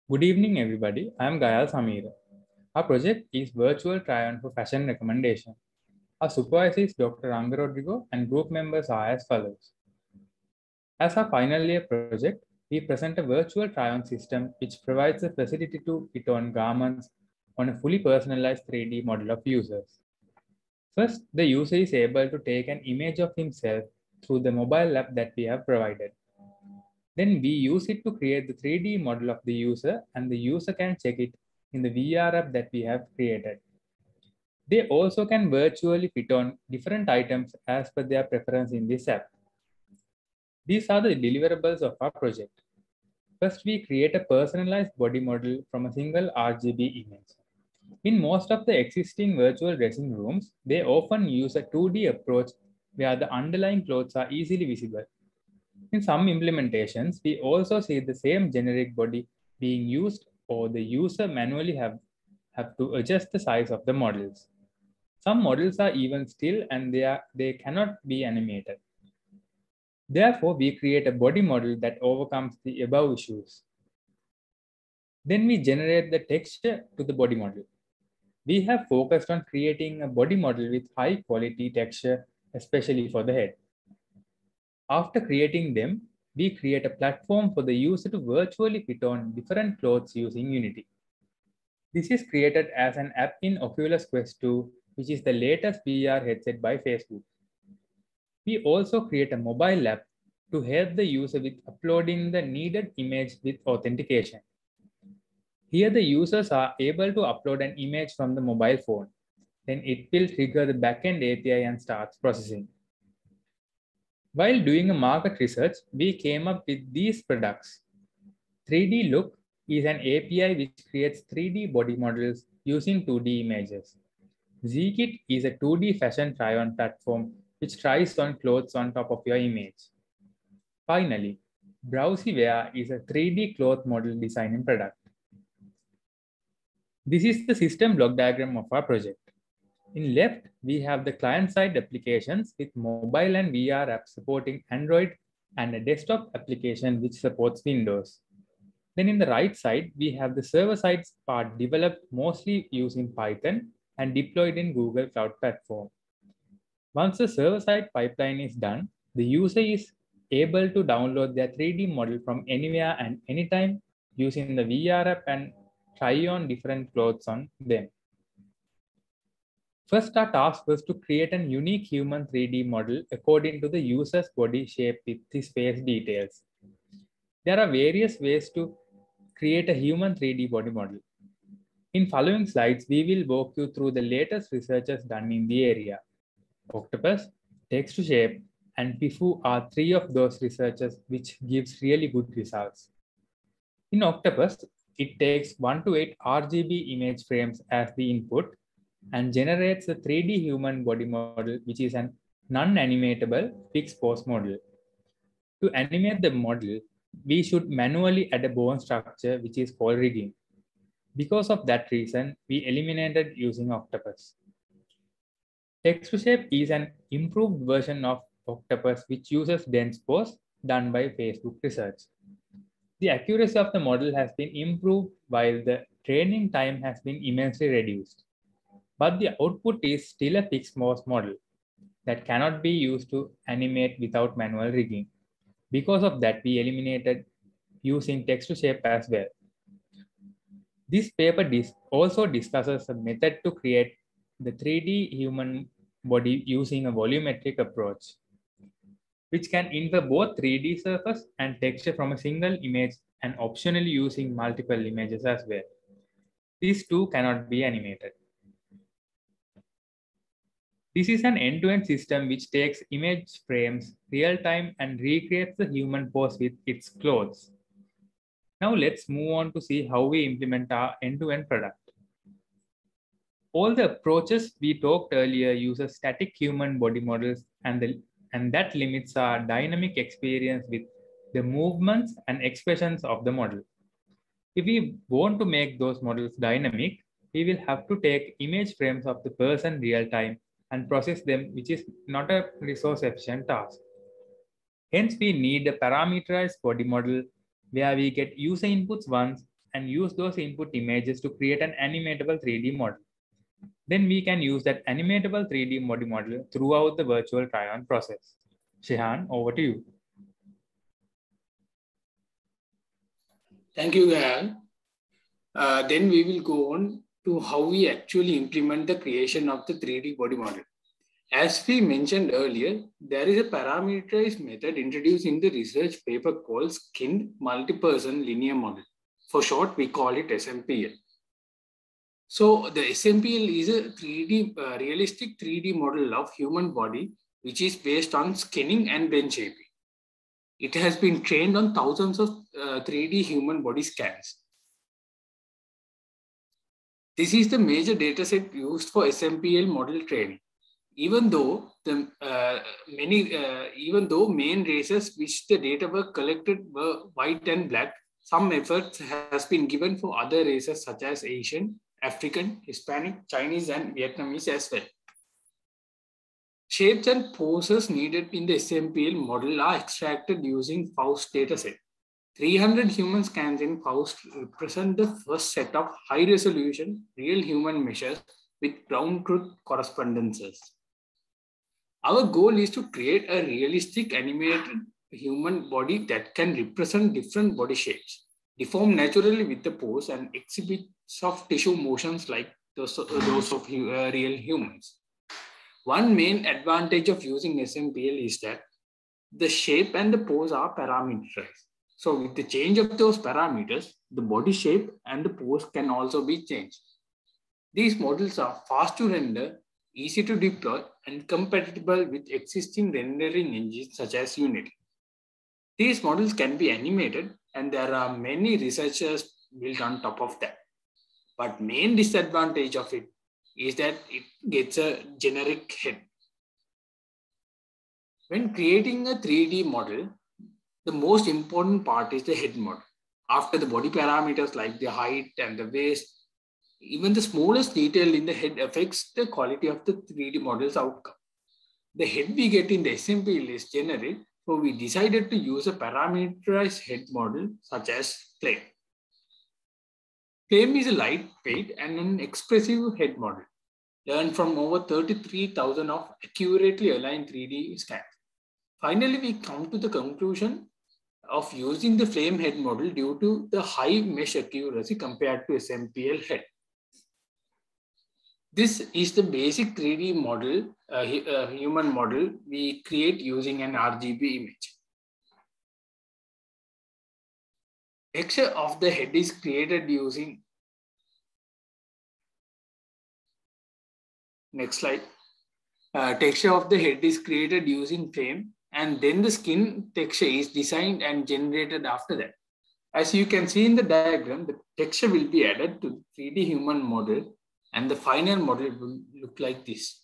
Good evening, everybody. I am Gayal Samir. Our project is Virtual Try-On for Fashion Recommendation. Our supervisor is Dr. Ranga Rodrigo and group members are as follows. As our final year project, we present a virtual try-on system which provides the facility to fit on garments on a fully personalized 3D model of users. First, the user is able to take an image of himself through the mobile app that we have provided. Then we use it to create the 3D model of the user and the user can check it in the VR app that we have created. They also can virtually fit on different items as per their preference in this app. These are the deliverables of our project. First, we create a personalized body model from a single RGB image. In most of the existing virtual dressing rooms, they often use a 2D approach where the underlying clothes are easily visible. In some implementations, we also see the same generic body being used or the user manually have to adjust the size of the models. Some models are even still and they cannot be animated. Therefore, we create a body model that overcomes the above issues. Then we generate the texture to the body model. We have focused on creating a body model with high quality texture, especially for the head. After creating them, we create a platform for the user to virtually fit on different clothes using Unity. This is created as an app in Oculus Quest 2, which is the latest VR headset by Facebook. We also create a mobile app to help the user with uploading the needed image with authentication. Here the users are able to upload an image from the mobile phone. Then it will trigger the backend API and starts processing. While doing a market research, we came up with these products. 3D Look is an API which creates 3D body models using 2D images. Zkit is a 2D fashion try-on platform which tries on clothes on top of your image. Finally, Browsyware is a 3D cloth model designing product. This is the system block diagram of our project. In left, we have the client-side applications with mobile and VR apps supporting Android and a desktop application which supports Windows. Then in the right side, we have the server-side part developed mostly using Python and deployed in Google Cloud Platform. Once the server-side pipeline is done, the user is able to download their 3D model from anywhere and anytime using the VR app and try on different clothes on them. First, our task was to create a unique human 3D model according to the user's body shape with his face details. There are various ways to create a human 3D body model. In following slides, we will walk you through the latest researches done in the area. Octopus, Text2Shape, and Pifu are three of those researches which gives really good results. In Octopus, it takes 1 to 8 RGB image frames as the input and generates a 3D human body model, which is an non-animatable fixed pose model. To animate the model, we should manually add a bone structure, which is called rigging. Because of that reason, we eliminated using Octopus. Text2Shape is an improved version of Octopus, which uses dense pose done by Facebook Research. The accuracy of the model has been improved while the training time has been immensely reduced. But the output is still a fixed pose model that cannot be used to animate without manual rigging. Because of that, we eliminated using Text2Shape as well. This paper also discusses a method to create the 3D human body using a volumetric approach, which can infer both 3D surface and texture from a single image and optionally using multiple images as well. These two cannot be animated. This is an end-to-end system which takes image frames real-time and recreates the human pose with its clothes. Now let's move on to see how we implement our end-to-end product. All the approaches we talked earlier use static human body models and that limits our dynamic experience with the movements and expressions of the model. If we want to make those models dynamic, we will have to take image frames of the person real time and process them, which is not a resource efficient task. Hence, we need a parameterized body model where we get user inputs once and use those input images to create an animatable 3D model. Then we can use that animatable 3D body model throughout the virtual try-on process. Shehan, over to you. Thank you, Gayal. Then we will go on to how we actually implement the creation of the 3D body model. As we mentioned earlier, there is a parameterized method introduced in the research paper called Skinned Multi-Person Linear Model. For short, we call it SMPL. So the SMPL is a realistic 3D model of human body, which is based on scanning and brain shaping. It has been trained on thousands of 3D human body scans. This is the major dataset used for SMPL model training. Even though main races which the data were collected were white and black, some efforts has been given for other races such as Asian, African, Hispanic, Chinese, and Vietnamese as well. Shapes and poses needed in the SMPL model are extracted using FAUST dataset. 300 human scans in FAUST represent the first set of high-resolution real human measures with ground truth correspondences. Our goal is to create a realistic animated human body that can represent different body shapes, deform naturally with the pose, and exhibit soft tissue motions like those of real humans. One main advantage of using SMPL is that the shape and the pose are parameterized. So with the change of those parameters, the body shape and the pose can also be changed. These models are fast to render, easy to deploy, and compatible with existing rendering engines such as Unity. These models can be animated, and there are many researchers built on top of that. But main disadvantage of it is that it gets a generic head. When creating a 3D model, the most important part is the head model. After the body parameters like the height and the waist, even the smallest detail in the head affects the quality of the 3D model's outcome. The head we get in the SMPL is generic, so we decided to use a parameterized head model such as Flame. Flame is a lightweight and an expressive head model, learned from over 33,000 of accurately aligned 3D scans. Finally, we come to the conclusion of using the Flame head model due to the high mesh accuracy compared to SMPL head. This is the basic 3D model, human model we create using an RGB image. Texture of the head is created using, next slide. Texture of the head is created using Flame, and then the skin texture is designed and generated after that. As you can see in the diagram, the texture will be added to the 3D human model, and the final model will look like this.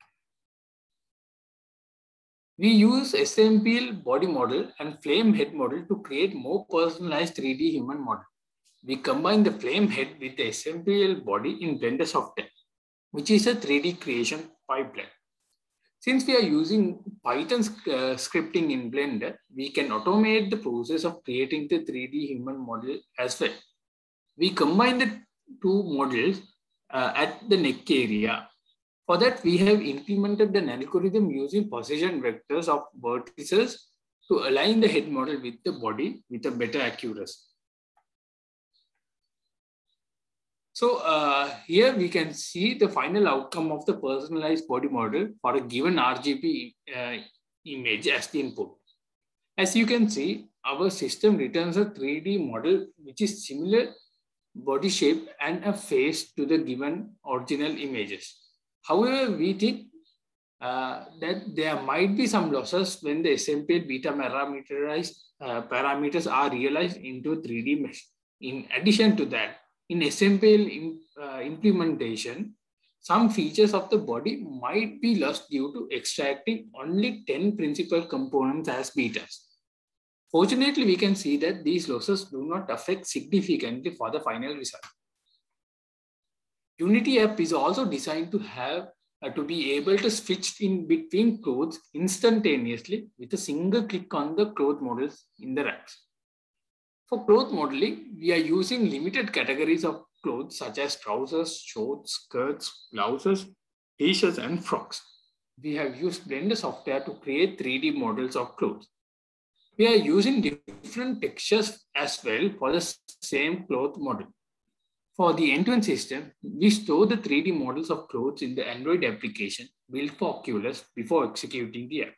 We use SMPL body model and Flame head model to create more personalized 3D human model. We combine the Flame head with the SMPL body in Blender software, which is a 3D creation pipeline. Since we are using Python scripting in Blender, we can automate the process of creating the 3D human model as well. We combine the two models at the neck area. For that, we have implemented an algorithm using position vectors of vertices to align the head model with the body with a better accuracy. So here we can see the final outcome of the personalized body model for a given RGB image as the input. As you can see, our system returns a 3D model which is similar body shape and a face to the given original images. However, we think that there might be some losses when the SMPL beta parameters are realized into a 3D mesh. In addition to that, in SMPL implementation, some features of the body might be lost due to extracting only 10 principal components as betas. Fortunately, we can see that these losses do not affect significantly for the final result. Unity app is also designed to have to be able to switch in between clothes instantaneously with a single click on the cloth models in the racks. For cloth modeling, we are using limited categories of clothes such as trousers, shorts, skirts, blouses, t-shirts, and frocks. We have used Blender software to create 3D models of clothes. We are using different textures as well for the same cloth model. For the end-to-end system, we store the 3D models of clothes in the Android application built for Oculus before executing the app.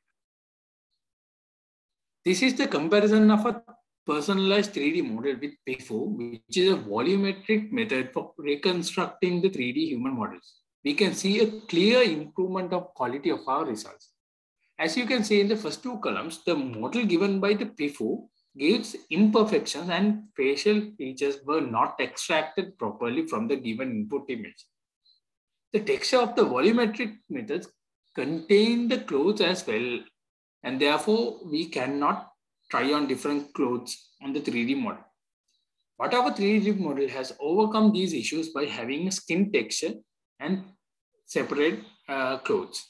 This is the comparison of a personalized 3D model with PIFO, which is a volumetric method for reconstructing the 3D human models. We can see a clear improvement of quality of our results. As you can see in the first two columns, the model given by the PIFO gives imperfections and facial features were not extracted properly from the given input image. The texture of the volumetric methods contain the clothes as well, and therefore we cannot try on different clothes on the 3D model. But our 3D model has overcome these issues by having a skin texture and separate clothes.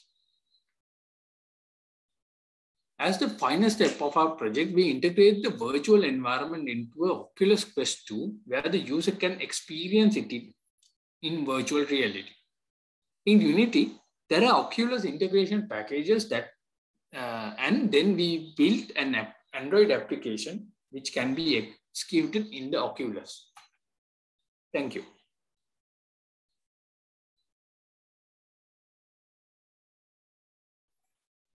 As the final step of our project, we integrate the virtual environment into an Oculus Quest 2, where the user can experience it in virtual reality. In Unity, there are Oculus integration packages that, and then we built an Android application which can be executed in the Oculus. Thank you.